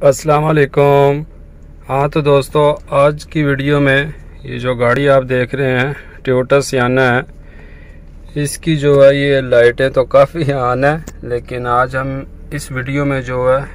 अस्सलाम वालेकुम। हाँ तो दोस्तों, आज की वीडियो में ये जो गाड़ी आप देख रहे हैं टोयोटा सियाना है, इसकी जो है ये लाइटें तो काफ़ी ऑन है, लेकिन आज हम इस वीडियो में जो है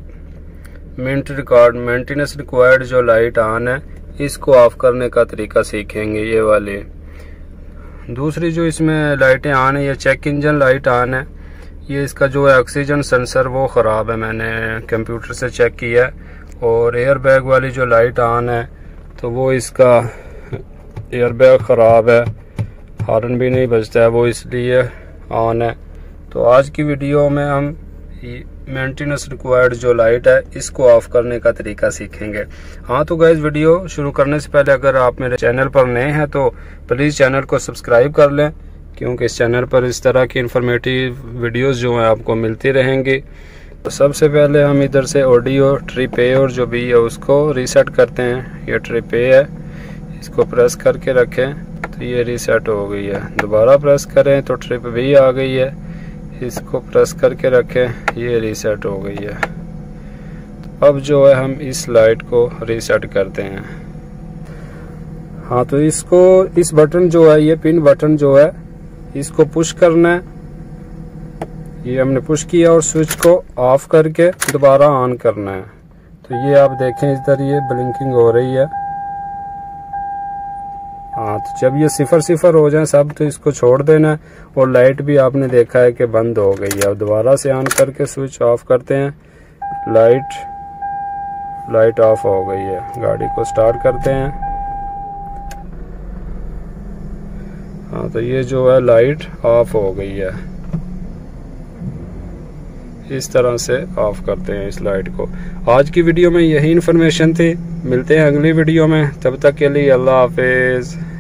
मेंटेनेंस रिक्वायर्ड जो लाइट ऑन है इसको ऑफ करने का तरीका सीखेंगे। ये वाली दूसरी जो इसमें लाइटें ऑन है, ये चेक इंजन लाइट ऑन है। ये इसका जो है ऑक्सीजन सेंसर वो ख़राब है, मैंने कंप्यूटर से चेक किया है। और एयर बैग वाली जो लाइट ऑन है तो वो इसका एयर बैग ख़राब है, हॉर्न भी नहीं बजता है, वो इसलिए ऑन है। तो आज की वीडियो में हम मेंटेनेंस रिक्वायर्ड जो लाइट है इसको ऑफ करने का तरीका सीखेंगे। हाँ तो गाइस, वीडियो शुरू करने से पहले अगर आप मेरे चैनल पर नए हैं तो प्लीज़ चैनल को सब्सक्राइब कर लें, क्योंकि इस चैनल पर इस तरह की इंफॉर्मेटिव वीडियोस जो हैं आपको मिलती रहेंगी। तो सबसे पहले हम इधर से ऑडियो ट्रिप ए और जो भी है उसको रीसेट करते हैं। ये ट्रिप ए है, इसको प्रेस करके रखें तो ये रीसेट हो गई है। दोबारा प्रेस करें तो ट्रिप बी आ गई है, इसको प्रेस करके रखें, ये रीसेट हो गई है। तो अब जो है हम इस लाइट को रीसेट करते हैं। हाँ तो इसको, इस बटन जो है ये पिन बटन जो है इसको पुश करना है। ये हमने पुश किया और स्विच को ऑफ करके दोबारा ऑन करना है। तो ये आप देखें इधर ये ब्लिंकिंग हो रही है। हाँ तो जब ये 0 हो जाए सब तो इसको छोड़ देना है। और लाइट भी आपने देखा है कि बंद हो गई है। अब दोबारा से ऑन करके स्विच ऑफ करते हैं, लाइट ऑफ हो गई है। गाड़ी को स्टार्ट करते हैं। हाँ तो ये जो है लाइट ऑफ हो गई है। इस तरह से ऑफ करते हैं इस लाइट को। आज की वीडियो में यही इन्फॉर्मेशन थी। मिलते हैं अगली वीडियो में, तब तक के लिए अल्लाह हाफिज।